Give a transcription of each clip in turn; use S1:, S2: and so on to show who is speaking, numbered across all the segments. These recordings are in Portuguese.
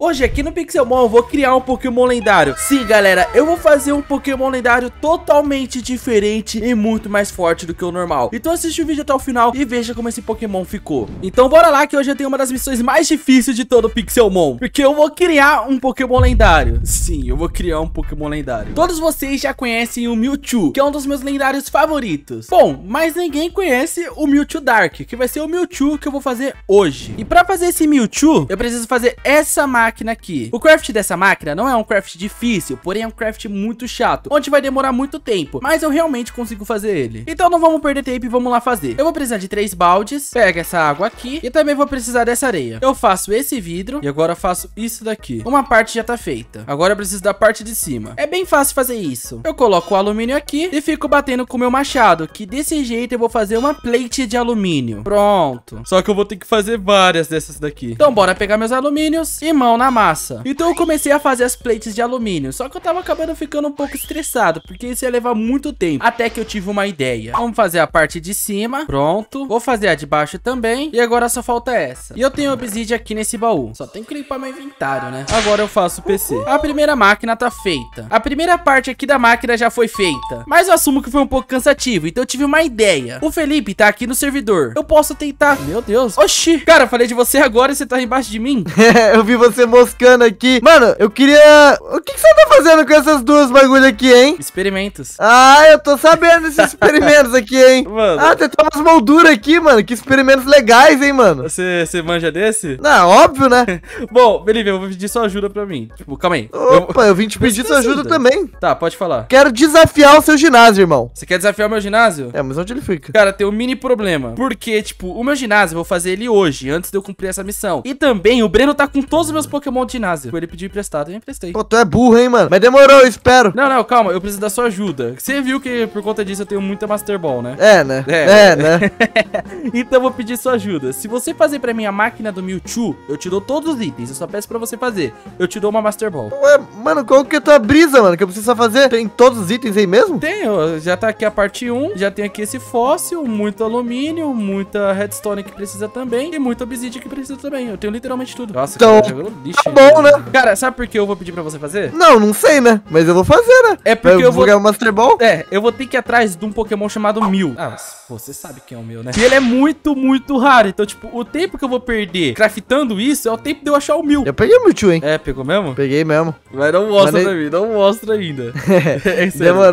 S1: Hoje aqui no Pixelmon eu vou criar um Pokémon lendário. Sim, galera, eu vou fazer um Pokémon lendário totalmente diferente e muito mais forte do que o normal. Então assiste o vídeo até o final e veja como esse Pokémon ficou. Então bora lá que hoje eu tenho uma das missões mais difíceis de todo o Pixelmon, porque eu vou criar um Pokémon lendário. Sim, eu vou criar um Pokémon lendário. Todos vocês já conhecem o Mewtwo, que é um dos meus lendários favoritos. Bom, mas ninguém conhece o Mewtwo Dark, que vai ser o Mewtwo que eu vou fazer hoje. E pra fazer esse Mewtwo, eu preciso fazer essa máquina aqui. O craft dessa máquina não é um craft difícil, porém é um craft muito chato, onde vai demorar muito tempo, mas eu realmente consigo fazer ele. Então não vamos perder tempo e vamos lá fazer. Eu vou precisar de 3 baldes, pega essa água aqui e também vou precisar dessa areia. Eu faço esse vidro e agora eu faço isso daqui. Uma parte já tá feita. Agora eu preciso da parte de cima. É bem fácil fazer isso. Eu coloco o alumínio aqui e fico batendo com o meu machado, que desse jeito eu vou fazer uma plate de alumínio. Pronto. Só que eu vou ter que fazer várias dessas daqui. Então bora pegar meus alumínios e mão na massa. Então eu comecei a fazer as plates de alumínio, só que eu tava acabando ficando um pouco estressado, porque isso ia levar muito tempo, até que eu tive uma ideia. Vamos fazer a parte de cima. Pronto. Vou fazer a de baixo também. E agora só falta essa. E eu tenho obsidian aqui nesse baú. Só tem que limpar meu inventário, né? Agora eu faço o PC. A primeira máquina tá feita. A primeira parte aqui da máquina já foi feita, mas eu assumo que foi um pouco cansativo, então eu tive uma ideia. O Felipe tá aqui no servidor. Eu posso tentar... Meu Deus. Oxi. Cara, eu falei de você agora e você tá embaixo de mim?
S2: Eu vi você moscando aqui. Mano, eu queria... O que você tá fazendo com essas duas bagulho aqui, hein?
S1: Experimentos.
S2: Ah, eu tô sabendo desses experimentos aqui, hein?
S1: Mano.
S2: Ah, tem umas molduras aqui, mano. Que experimentos legais, hein, mano?
S1: Você manja desse?
S2: Não, óbvio, né?
S1: Bom, Felipe, eu vou pedir sua ajuda pra mim. Tipo, calma aí.
S2: Opa, eu vim te pedir sua ajuda também.
S1: Tá, pode falar.
S2: Quero desafiar o seu ginásio, irmão.
S1: Você quer desafiar o meu ginásio?
S2: É, mas onde ele fica?
S1: Cara, tem um mini problema. Porque, tipo, o meu ginásio eu vou fazer ele hoje, antes de eu cumprir essa missão. E também o Breno tá com todos os meus Pokémon de ginásio. Ele pediu emprestado, eu emprestei.
S2: Pô, tu é burro, hein, mano? Mas demorou, eu espero.
S1: Não, calma, eu preciso da sua ajuda. Você viu que por conta disso eu tenho muita Master Ball, né?
S2: É, né? Né?
S1: Então eu vou pedir sua ajuda. Se você fazer pra mim a máquina do Mewtwo, eu te dou todos os itens. Eu só peço pra você fazer. Eu te dou uma Master Ball.
S2: Ué, mano, qual que é a tua brisa, mano? Que eu preciso só fazer? Tem todos os itens aí mesmo?
S1: Tenho, já tá aqui a parte 1. Já tem aqui esse fóssil, muito alumínio, muita redstone que precisa também. E muita obsidian que precisa também. Eu tenho literalmente tudo. Nossa,
S2: então,
S1: cara, jogou lixo.
S2: Tá bom, né?
S1: Cara, sabe por que eu vou pedir pra você fazer?
S2: Não sei, né? Mas eu vou fazer, né?
S1: É porque eu vou
S2: ganhar o Master Ball?
S1: É, eu vou ter que ir atrás de um Pokémon chamado Mew. Ah, mas você sabe quem é o meu, né? E ele é muito, muito raro. Então, tipo, o tempo que eu vou perder craftando isso é o tempo de eu achar o Mew.
S2: Eu peguei o Mewtwo, hein?
S1: É, pegou mesmo?
S2: Peguei mesmo.
S1: Mas não mostra pra mim, não mostra ainda.
S2: É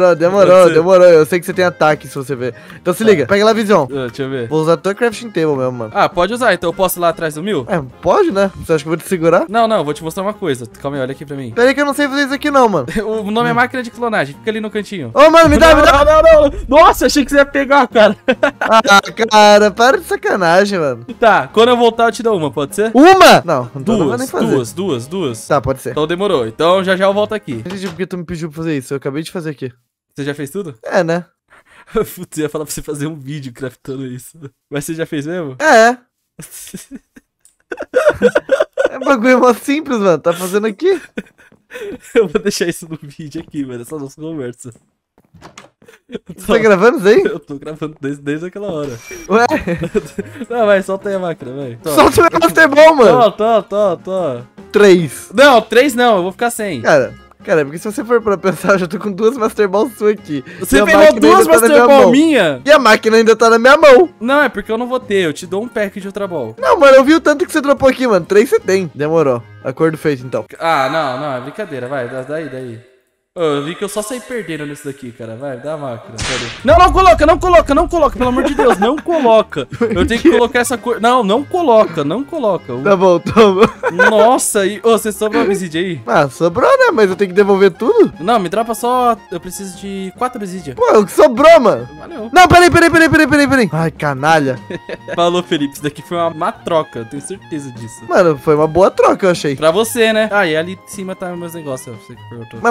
S2: demorou. Eu sei que você tem ataque, se você ver. Então se liga, pega lá a visão.
S1: Deixa eu ver.
S2: Vou usar a tua crafting table mesmo, mano.
S1: Ah, pode usar, então eu posso ir lá atrás do Mew?
S2: É, pode, né? Você acha que eu vou te segurar?
S1: Não, eu vou te mostrar uma coisa. Calma aí, olha aqui pra mim.
S2: Pera aí que eu não sei fazer isso aqui não, mano.
S1: O nome é máquina de clonagem, fica ali no cantinho.
S2: Ô, mano, me dá.
S1: Não. Nossa, achei que você ia pegar, cara.
S2: Ah, cara, para de sacanagem, mano.
S1: Tá, quando eu voltar eu te dou uma, pode ser?
S2: Uma? Não vou nem fazer.
S1: Duas.
S2: Tá, pode ser.
S1: Então demorou. Então já eu volto aqui.
S2: Entendi porque tu me pediu pra fazer isso. Eu acabei de fazer aqui.
S1: Você já fez tudo?
S2: É, né?
S1: Putz, eu ia falar pra você fazer um vídeo craftando isso. Mas você já fez mesmo?
S2: É. É um bagulho mó simples, mano. Tá fazendo aqui?
S1: Eu vou deixar isso no vídeo aqui, mano. Essa nossa conversa.
S2: Você tá gravando isso aí?
S1: Eu tô gravando desde aquela hora.
S2: Ué?
S1: Não, vai, solta aí a máquina, vai.
S2: Solta o meu Master Ball, mano.
S1: Tô.
S2: 3.
S1: Não, 3 não, eu vou ficar sem.
S2: Cara, porque se você for pra pensar, eu já tô com 2 Master Balls suas aqui.
S1: Você pegou 2 Master Ball minha?
S2: E a máquina ainda tá na minha mão.
S1: Não, é porque eu não vou ter, eu te dou um pack de outra ball.
S2: Não, mano, eu vi o tanto que você dropou aqui, mano. 3 você tem. Demorou. Acordo feito, então.
S1: Ah, não, é brincadeira, vai, daí. Eu vi que eu só saí perdendo nisso daqui, cara. Vai, dá a máquina. Não coloca, pelo amor de Deus, não coloca. Eu tenho que colocar essa cor. Não coloca.
S2: Tá bom, toma.
S1: Nossa, você sobrou obsidian aí?
S2: Ah, sobrou, né? Mas eu tenho que devolver tudo?
S1: Não, me dropa só. Eu preciso de 4 obsidian.
S2: Pô, o que sobrou, mano?
S1: Valeu.
S2: Não, peraí. Ai, canalha.
S1: Falou, Felipe, isso daqui foi uma troca, eu tenho certeza disso.
S2: Mano, foi uma boa troca, eu achei.
S1: Pra você, né? Ah, e ali em cima tá meus negócios, você que perguntou.
S2: Mano, por que você...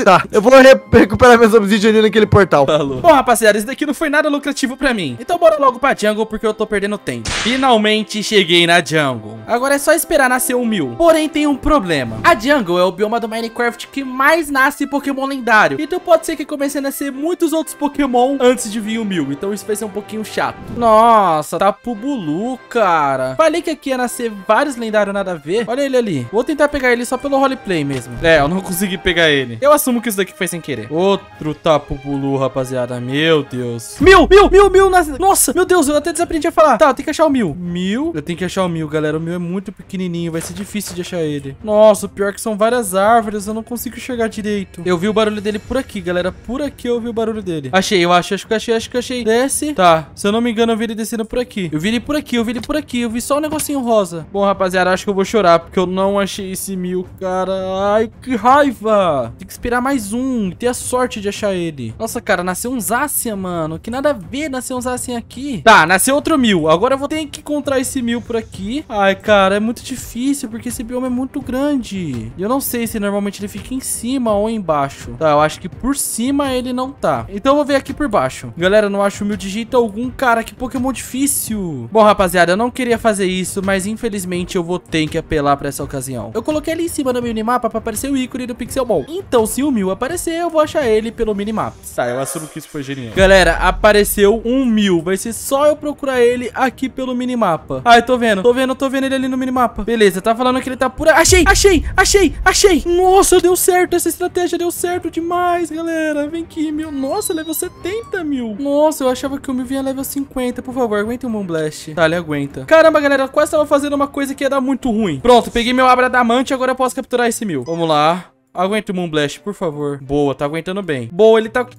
S2: Tá, eu vou recuperar meus obsidian naquele portal.
S1: Falou. Bom, rapaziada, isso daqui não foi nada lucrativo pra mim. Então bora logo pra jungle, porque eu tô perdendo tempo. Finalmente cheguei na jungle. Agora é só esperar nascer um Mew. Porém, tem um problema. A jungle é o bioma do Minecraft que mais nasce Pokémon lendário. Então pode ser que comece a nascer muitos outros Pokémon antes de vir o Mew. Então isso vai ser um pouquinho chato. Nossa, tá pro Bulu, cara. Falei que aqui ia nascer vários lendários nada a ver. Olha ele ali. Vou tentar pegar ele só pelo roleplay mesmo. É, eu não consegui pegar ele. Eu assumo que isso daqui foi sem querer. Outro Tapu Bulu, rapaziada. Meu Deus. Mew. Nossa, meu Deus, eu até desaprendi a falar. Tá, eu tenho que achar o Mew. Eu tenho que achar o Mew, galera. O Mew é muito pequenininho. Vai ser difícil de achar ele. Nossa, o pior é que são várias árvores. Eu não consigo enxergar direito. Eu vi o barulho dele por aqui, galera. Por aqui eu ouvi o barulho dele. Achei, acho que achei. Desce. Tá, se eu não me engano, eu vi ele descendo por aqui. Eu vi ele por aqui. Eu vi só um negocinho rosa. Bom, rapaziada, acho que eu vou chorar, porque eu não achei esse Mew, cara. Ai, que raiva. Tem que esperar mais um e ter a sorte de achar ele. Nossa, cara, nasceu um Zacian, mano. Que nada a ver nascer um Zacian aqui. Tá, nasceu outro Mew. Agora eu vou ter que encontrar esse Mew por aqui. Ai, cara, é muito difícil, porque esse bioma é muito grande. E eu não sei se normalmente ele fica em cima ou embaixo. Tá, eu acho que por cima ele não tá. Então eu vou ver aqui por baixo. Galera, eu não acho o Mew de jeito algum, cara. Que Pokémon difícil. Bom, rapaziada, eu não queria fazer isso, mas infelizmente eu vou ter que apelar pra essa ocasião. Eu coloquei ali em cima do minimapa pra aparecer o ícone do Pixelmon. Então, se o Mew aparecer, eu vou achar ele pelo minimapa. Tá, eu assumo que isso foi genial. Galera, apareceu um Mew. Vai ser só eu procurar ele aqui pelo minimapa. Ai, tô vendo ele ali no minimapa. Beleza, tá falando que ele tá por aí. Achei. Nossa, deu certo. Essa estratégia deu certo demais, galera. Vem aqui, Mew. Nossa, level 70, Mew. Nossa, eu achava que o Mew vinha level 50. Por favor, aguenta o Moonblast. Tá, ele aguenta. Caramba, galera, quase tava fazendo uma coisa que ia dar muito ruim. Pronto, peguei meu Abra Adamante. Agora eu posso capturar esse Mew. Vamos lá. Aguenta o Moonblast, por favor. Boa, tá aguentando bem. Boa, ele tá com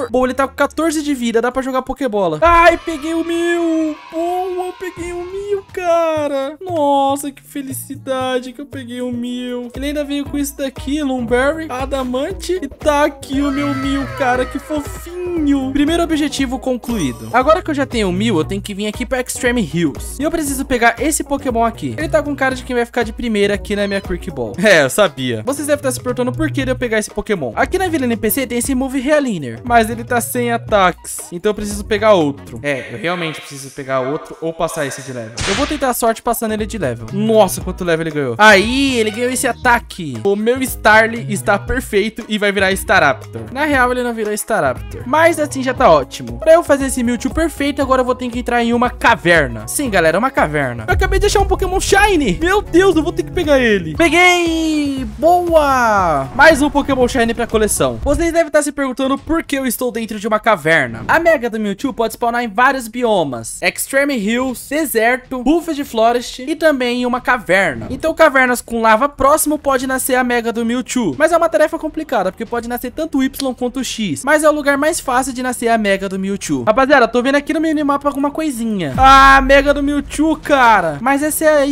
S1: 14 de vida. Dá pra jogar Pokébola. Ai, peguei o Mew. Boa, peguei o Mew, cara. Nossa, que felicidade que eu peguei o Mew. Ele ainda veio com isso daqui, Lumberry, Adamante. E tá aqui o meu Mew, cara. Que fofinho. Primeiro objetivo concluído. Agora que eu já tenho o Mew, eu tenho que vir aqui pra Extreme Hills. E eu preciso pegar esse Pokémon aqui. Ele tá com cara de quem vai ficar de primeira aqui na minha Quick Ball. É, eu sabia. Vocês devem estar se perguntando por que eu pegar esse Pokémon. Aqui na Vila NPC tem esse Move Realiner, mas ele tá sem ataques, então eu preciso pegar outro. É, eu realmente preciso pegar outro ou passar esse de level. Eu vou tentar a sorte passando ele de level. Nossa, quanto level ele ganhou. Aí, ele ganhou esse ataque. O meu Starly está perfeito e vai virar Staraptor. Na real, ele não virou Staraptor, mas assim já tá ótimo. Pra eu fazer esse Mewtwo perfeito, agora eu vou ter que entrar em uma caverna. Sim, galera, uma caverna. Eu acabei de achar um Pokémon Shiny. Meu Deus, eu vou ter que pegar ele. Peguei! Boa! Mais um Pokémon Shiny pra coleção. Vocês devem estar se perguntando por que eu estou dentro de uma caverna. A Mega do Mewtwo pode spawnar em vários biomas: Extreme Hills, deserto, Buffet Forest e também em uma caverna. Então cavernas com lava próximo pode nascer a Mega do Mewtwo. Mas é uma tarefa complicada, porque pode nascer tanto o Y quanto o X. Mas é o lugar mais fácil de nascer a Mega do Mewtwo. Rapaziada, tô vendo aqui no minimapa alguma coisinha. Ah, Mega do Mewtwo, cara. Mas essa é a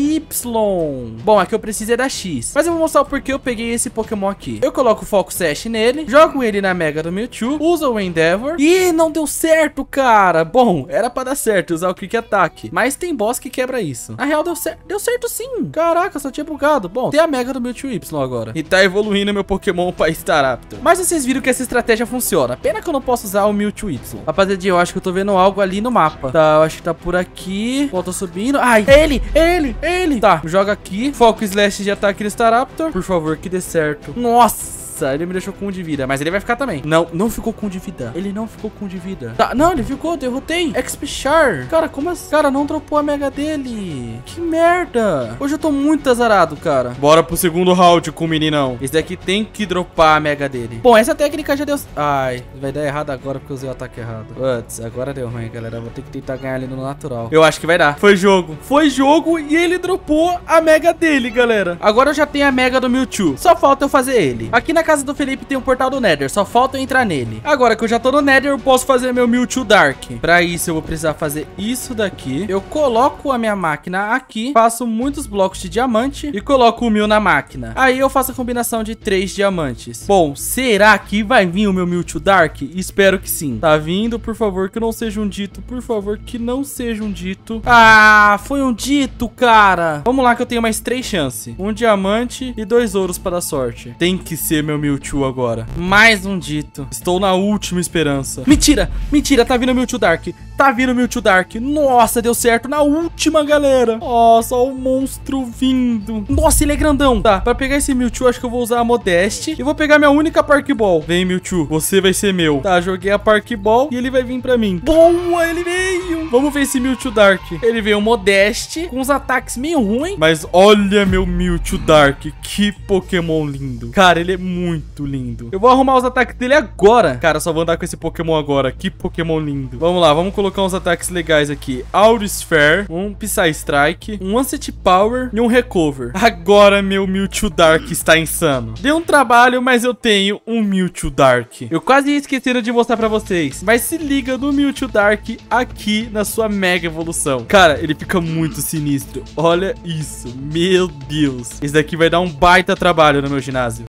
S1: Y. Bom, aqui eu preciso é da X. Mas eu vou mostrar o porquê eu peguei esse Pokémon aqui. Eu coloco o Foco Sash nele, jogo ele na Mega do Mewtwo, uso o Endeavor e não deu certo, cara. Bom, era pra dar certo usar o Quick Attack, mas tem boss que quebra isso. Na real, deu certo sim. Caraca, só tinha bugado. Bom, tem a Mega do Mewtwo Y agora e tá evoluindo meu Pokémon pra Staraptor. Mas vocês viram que essa estratégia funciona. Pena que eu não posso usar o Mewtwo Y. Rapaziada, eu acho que eu tô vendo algo ali no mapa. Tá, eu acho que tá por aqui. Volta subindo. Ai, ele. Tá, joga aqui. Foco Slash de ataque no Staraptor. Por favor, que dê certo. Nossa, ele me deixou com 1 de vida, mas ele vai ficar também. Não ficou com 1 de vida. Ele não ficou com 1 de vida. Tá, não, ele ficou, derrotei. Xpichar. Cara, como assim? Cara, não dropou a Mega dele. Que merda. Hoje eu tô muito azarado, cara. Bora pro segundo round com o meninão. Esse daqui tem que dropar a Mega dele. Bom, essa técnica já deu... Ai, vai dar errado agora porque eu usei o ataque errado. Putz, agora deu ruim, galera. Vou ter que tentar ganhar ali no natural. Eu acho que vai dar. Foi jogo e ele dropou a Mega dele, galera. Agora eu já tenho a Mega do Mewtwo. Só falta eu fazer ele. Aqui na casa do Felipe tem um portal do Nether. Só falta eu entrar nele. Agora que eu já tô no Nether, eu posso fazer meu Mewtwo Dark. Pra isso, eu vou precisar fazer isso daqui. Eu coloco a minha máquina aqui. Faço muitos blocos de diamante. E coloco o Mew na máquina. Aí eu faço a combinação de 3 diamantes. Bom, será que vai vir o meu Mewtwo Dark? Espero que sim. Tá vindo, por favor, que não seja um dito. Por favor, que não seja um dito. Ah, foi um dito, cara. Vamos lá que eu tenho mais 3 chances. 1 diamante e 2 ouros para a sorte. Tem que ser meu meu Mewtwo agora. Mais um dito. Estou na última esperança. Mentira, mentira, tá vindo o Mewtwo Dark. Tá vindo o Mewtwo Dark. Nossa, deu certo na última, galera. Nossa, ó o monstro vindo. Nossa, ele é grandão. Tá, pra pegar esse Mewtwo, acho que eu vou usar a Modeste. E vou pegar minha única Park Ball. Vem, Mewtwo, você vai ser meu. Tá, joguei a Park Ball e ele vai vir pra mim. Boa, ele veio. Vamos ver esse Mewtwo Dark. Ele veio Modeste, com uns ataques meio ruins. Mas olha meu Mewtwo Dark. Que Pokémon lindo. Cara, ele é muito lindo. Eu vou arrumar os ataques dele agora. Cara, só vou andar com esse Pokémon agora. Que Pokémon lindo. Vamos lá, vamos colocar uns ataques legais aqui. Aurisphere, um Psystrike, um Onset Power e um Recover. Agora meu Mewtwo Dark está insano. Deu um trabalho, mas eu tenho um Mewtwo Dark. Eu quase ia esquecendo de mostrar pra vocês, mas se liga no Mewtwo Dark aqui na sua mega evolução. Cara, ele fica muito sinistro. Olha isso, meu Deus. Esse daqui vai dar um baita trabalho no meu ginásio.